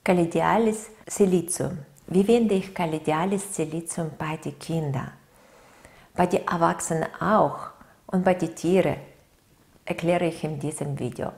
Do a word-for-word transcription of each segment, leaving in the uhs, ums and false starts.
Callidiales Silizium. Wie wende ich Callidiales Silizium bei den Kindern? Bei den Erwachsenen auch und bei den Tieren erkläre ich in diesem Video.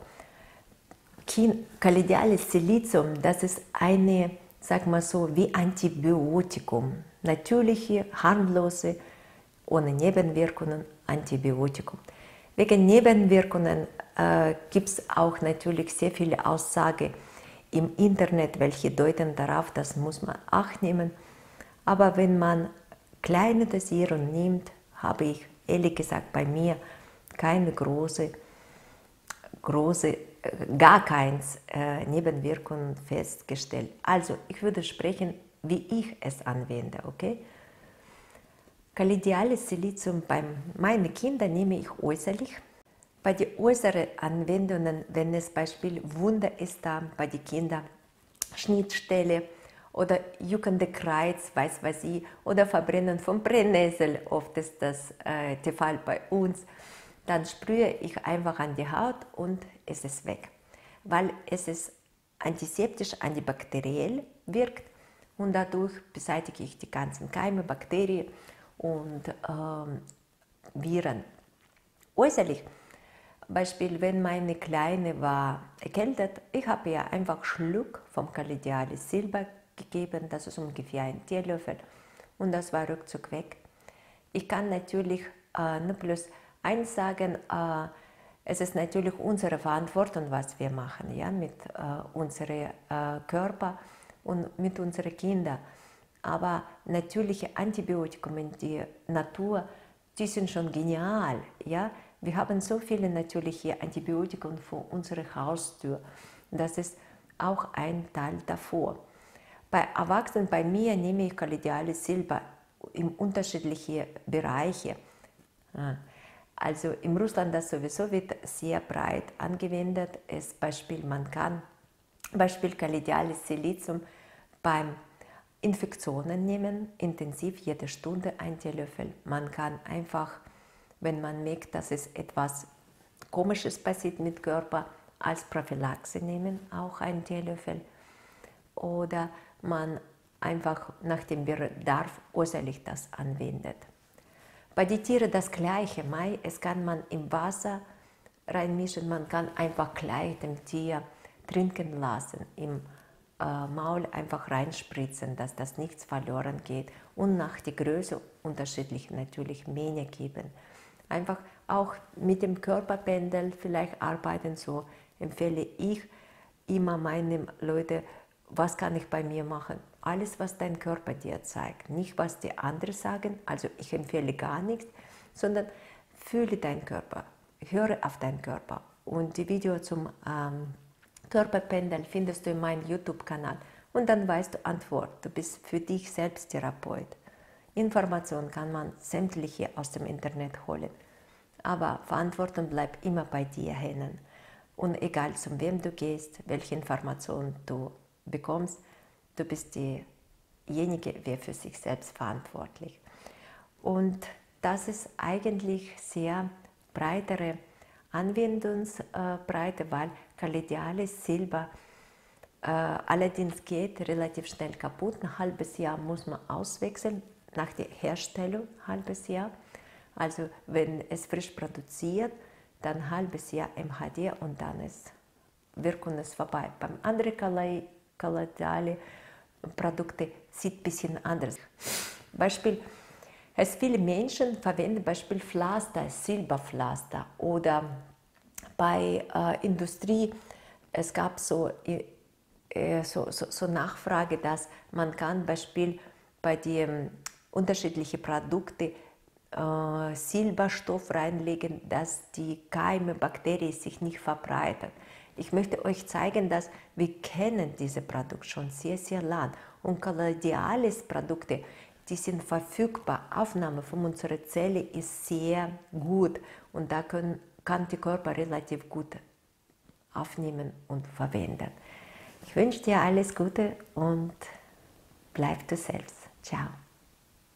Callidiales Silizium, das ist eine, sag mal so, wie Antibiotikum. Natürliche, harmlose, ohne Nebenwirkungen Antibiotikum. Wegen Nebenwirkungen äh, gibt es auch natürlich sehr viele Aussagen im Internet, welche deuten darauf, das muss man Acht nehmen. Aber wenn man kleine Dosierungen nimmt, habe ich ehrlich gesagt bei mir keine große, große gar keins äh, Nebenwirkungen festgestellt. Also ich würde sprechen, wie ich es anwende, okay? Callidiales Silizium bei meinen Kindern nehme ich äußerlich. Bei den äußeren Anwendungen, wenn es Beispiel Wunder ist da bei den Kindern, Schnittstelle oder juckende Kreuz, weiß was ich, oder Verbrennen von Brennnessel, oft ist das äh, der Fall bei uns, dann sprühe ich einfach an die Haut und es ist weg, weil es ist antiseptisch, antibakteriell wirkt und dadurch beseitige ich die ganzen Keime, Bakterien und ähm, Viren. Äußerlich, Beispiel, wenn meine Kleine war erkältet, ich habe ihr einfach Schluck vom Callidiales Silber gegeben, das ist ungefähr ein Teelöffel und das war ruckzuck weg. Ich kann natürlich äh, nur plus eins sagen, äh, es ist natürlich unsere Verantwortung, was wir machen, ja, mit äh, unserem äh, Körper und mit unseren Kindern. Aber natürliche Antibiotika in der Natur, die sind schon genial, ja. Wir haben so viele natürliche Antibiotika vor unserer Haustür. Das ist auch ein Teil davor. Bei Erwachsenen, bei mir nehme ich Callidiales Silber in unterschiedliche Bereiche. Also in Russland das sowieso wird sehr breit angewendet. Es Beispiel, man kann Beispiel Callidiales Silizium beim Infektionen nehmen, intensiv jede Stunde ein Teelöffel. Man kann einfach, wenn man merkt, dass es etwas Komisches passiert mit Körper, als Prophylaxe nehmen, auch einen Teelöffel. Oder man einfach nach dem Bedarf äußerlich das anwendet. Bei den Tieren das Gleiche. Es kann man im Wasser reinmischen, man kann einfach gleich dem Tier trinken lassen, im äh, Maul einfach reinspritzen, dass das nichts verloren geht und nach der Größe unterschiedlich natürlich Menge geben. Einfach auch mit dem Körperpendel vielleicht arbeiten, so empfehle ich immer meinen Leuten, was kann ich bei mir machen? Alles, was dein Körper dir zeigt, nicht was die anderen sagen, also ich empfehle gar nichts, sondern fühle deinen Körper, höre auf deinen Körper. Und die Video zum ähm, Körperpendel findest du in meinem YouTube-Kanal und dann weißt du Antwort, du bist für dich selbst Therapeut. Informationen kann man sämtliche aus dem Internet holen, aber Verantwortung bleibt immer bei dir hängen. Und egal zu wem du gehst, welche Informationen du bekommst, du bist diejenige, wer für sich selbst verantwortlich. Und das ist eigentlich sehr breitere Anwendungsbreite, weil Callidiales Silber äh, allerdings geht relativ schnell kaputt. Ein halbes Jahr muss man auswechseln, nach der Herstellung ein halbes Jahr. Also wenn es frisch produziert, dann ein halbes Jahr M H D und dann ist Wirkung ist vorbei. Beim anderen Callidiale Produkte sieht ein bisschen anders. Beispiel, es viele Menschen verwenden Beispiel Pflaster, Silberpflaster oder bei äh, Industrie, es gab so, äh, so, so, so Nachfrage, dass man kann Beispiel bei den unterschiedlichen Produkten äh, Silberstoff reinlegen, dass die Keime, Bakterien sich nicht verbreiten. Ich möchte euch zeigen, dass wir kennen diese Produkte schon sehr, sehr lang. Und Callidiales Produkte, die sind verfügbar. Aufnahme von unserer Zelle ist sehr gut und da können, kann der Körper relativ gut aufnehmen und verwenden. Ich wünsche dir alles Gute und bleib du selbst. Ciao.